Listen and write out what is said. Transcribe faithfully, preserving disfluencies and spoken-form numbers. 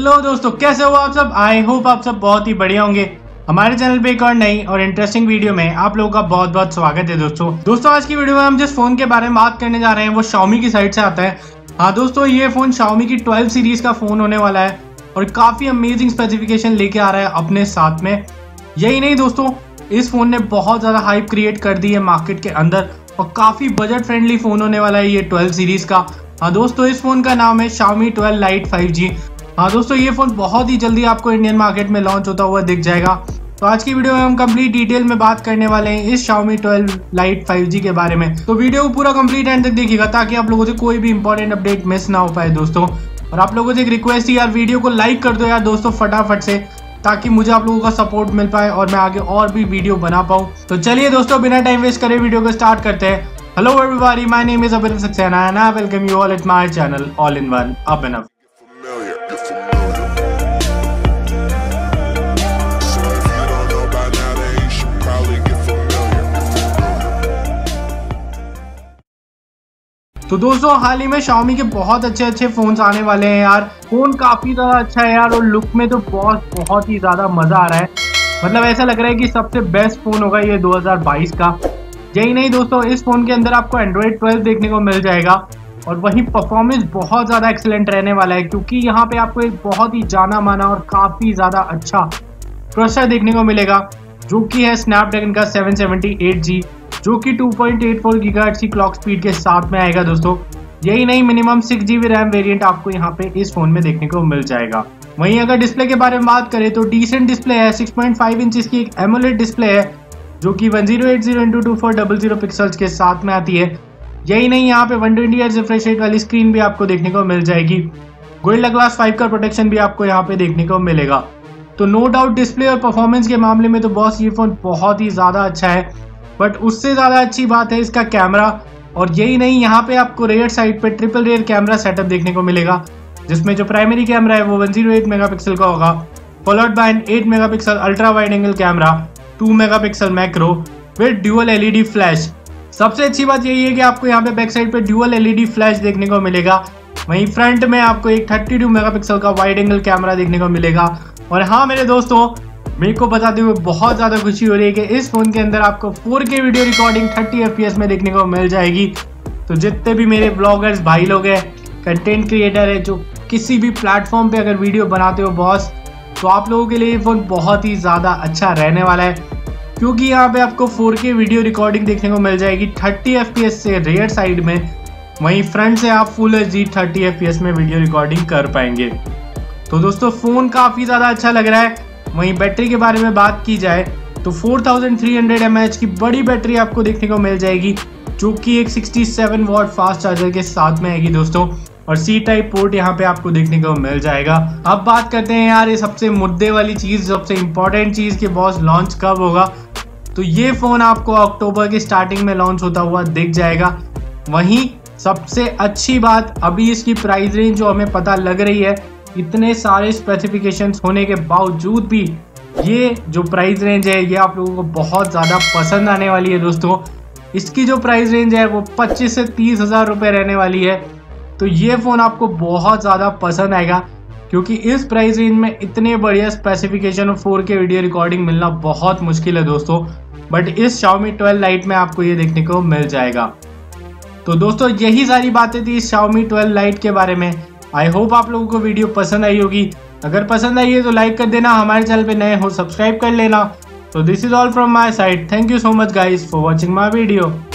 Hello दोस्तों, कैसे हो आप सब। आई होप आप सब बहुत ही बढ़िया होंगे। हमारे चैनल पे एक और नई और इंटरेस्टिंग वीडियो में आप लोगों का बहुत बहुत स्वागत है। दोस्तों दोस्तों आज की वीडियो में हम जिस फोन के बारे में बात करने जा रहे हैं वो Xiaomi की साइड से आता है। हाँ दोस्तों, ये फोन Xiaomi की ट्वेल्व सीरीज का फोन होने वाला है और काफी अमेजिंग स्पेसिफिकेशन लेके आ रहा है अपने साथ में। यही नहीं दोस्तों, इस फोन ने बहुत ज्यादा हाइप क्रिएट कर दी है मार्केट के अंदर और काफी बजट फ्रेंडली फोन होने वाला है ये ट्वेल्व सीरीज का। हाँ दोस्तों, इस फोन का नाम है Xiaomi twelve lite five G. हाँ दोस्तों, ये फोन बहुत ही जल्दी आपको इंडियन मार्केट में लॉन्च होता हुआ दिख जाएगा। तो आज की वीडियो में हम कंप्लीट डिटेल में बात करने वाले हैं इस Xiaomi twelve lite five G के बारे में। तो वीडियो को पूरा कंप्लीट एंड तक देखिएगा ताकि आप लोगों से कोई भी इंपॉर्टेंट अपडेट मिस ना हो पाए दोस्तों। और आप लोगों से एक रिक्वेस्ट है यार, वीडियो को लाइक कर दो यार दोस्तों फटाफट से, ताकि मुझे आप लोगों का सपोर्ट मिल पाए और मैं आगे और भी वीडियो बना पाऊँ। तो चलिए दोस्तों, बिना टाइम वेस्ट करे वीडियो को स्टार्ट करते हैं। Hello everybody, my name is Abhinav Saxena and I welcome you all at my channel All in One Abhinav. तो दोस्तों हाल ही में Xiaomi के बहुत अच्छे अच्छे फोन्स आने वाले हैं यार। फोन काफी ज्यादा अच्छा है यार और लुक में तो बहुत बहुत ही ज्यादा मजा आ रहा है। मतलब ऐसा लग रहा है कि सबसे बेस्ट फोन होगा ये दो हज़ार बाईस का। यही नहीं दोस्तों, इस फोन के अंदर आपको एंड्रॉइड ट्वेल्व देखने को मिल जाएगा और वहीं परफॉर्मेंस बहुत ज़्यादा एक्सीलेंट रहने वाला है, क्योंकि यहाँ पे आपको एक बहुत ही जाना माना और काफ़ी ज़्यादा अच्छा प्रोसेसर देखने को मिलेगा जो कि है स्नैपड्रैगन का सेवन सेवेंटी एट जी, जो कि two point eight four gigahertz की क्लॉक स्पीड के साथ में आएगा दोस्तों। यही नहीं, minimum six G B RAM variant आपको यहाँ पे इस फोन में देखने को मिल जाएगा। वहीं अगर डिस्प्ले के बारे में बात करें तो डिसेंट डिस्प्ले है, सिक्स पॉइंट फाइव इंच की एक एमोलेड डिस्प्ले है जो कि one zero eight zero into two four double zero pixels के साथ में आती है। यही नहीं, यहाँ पे one twenty hertz refresh rate वाली स्क्रीन भी आपको देखने को मिल जाएगी। गोरिल्ला ग्लास फाइव का प्रोटेक्शन भी आपको यहाँ पे देखने को मिलेगा। तो नो डाउट डिस्प्ले और परफॉर्मेंस के मामले में तो बॉस ये फोन बहुत ही ज़्यादा अच्छा है, बट उससे ज़्यादा अच्छी बात है इसका कैमरा। और यही नहीं, यहाँ पे आपको रेयर साइड पे ट्रिपल रेयर कैमरा सेटअप देखने को मिलेगा, जिसमें जो प्राइमरी कैमरा है वो वन ज़ीरो एट मेगापिक्सल का होगा, followed by an eight megapixel ultra wide angle camera, two megapixel macro with dual LED flash. सबसे अच्छी बात यही है कि आपको यहाँ पे बैक साइड पे ड्यूअल एलईडी फ्लैश देखने को मिलेगा। वहीं फ्रंट में आपको एक थर्टी टू मेगापिक्सल का वाइड एंगल कैमरा देखने को मिलेगा। और हाँ मेरे दोस्तों, मेरे को बताते हुए बहुत ज़्यादा खुशी हो रही है कि इस फोन के अंदर आपको four K video recording thirty F P S में देखने को मिल जाएगी। तो जितने भी मेरे ब्लॉगर्स भाई लोग हैं, कंटेंट क्रिएटर है, जो किसी भी प्लेटफॉर्म पे अगर वीडियो बनाते हो बॉस, तो आप लोगों के लिए ये फोन बहुत ही ज़्यादा अच्छा रहने वाला है, क्योंकि यहाँ पे आपको फोर के वीडियो रिकॉर्डिंग देखने को मिल जाएगी थर्टी एफ पी एस से रेयर साइड में। वहीं फ्रंट से आप full H D thirty F P S में वीडियो रिकॉर्डिंग कर पाएंगे। तो दोस्तों फ़ोन काफ़ी ज़्यादा अच्छा लग रहा है। वहीं बैटरी के बारे में बात की जाए तो four thousand three hundred M A H की बड़ी बैटरी आपको देखने को मिल जाएगी, जो कि एक sixty seven watt fast charger के साथ में आएगी दोस्तों। और सी टाइप पोर्ट यहाँ पे आपको देखने को मिल जाएगा। अब बात करते हैं यार ये सबसे मुद्दे वाली चीज़, सबसे इम्पोर्टेंट चीज़ कि बॉस लॉन्च कब होगा। तो ये फ़ोन आपको अक्टूबर के स्टार्टिंग में लॉन्च होता हुआ दिख जाएगा। वहीं सबसे अच्छी बात, अभी इसकी प्राइस रेंज जो हमें पता लग रही है, इतने सारे स्पेसिफिकेशंस होने के बावजूद भी ये जो प्राइस रेंज है ये आप लोगों को बहुत ज़्यादा पसंद आने वाली है दोस्तों। इसकी जो प्राइस रेंज है वो पच्चीस से तीस हज़ार रुपये रहने वाली है। तो ये फ़ोन आपको बहुत ज़्यादा पसंद आएगा, क्योंकि इस प्राइस रेंज में इतने बढ़िया स्पेसिफिकेशन और फोर के वीडियो रिकॉर्डिंग मिलना बहुत मुश्किल है दोस्तों। बट इस Xiaomi ट्वेल्व लाइट में आपको ये देखने को मिल जाएगा। तो दोस्तों यही सारी बातें थी इस Xiaomi ट्वेल्व लाइट के बारे में। आई होप आप लोगों को वीडियो पसंद आई होगी। अगर पसंद आई है तो लाइक कर देना, हमारे चैनल पे नए हो सब्सक्राइब कर लेना। तो this is all from my side. Thank you so much guys for watching my video.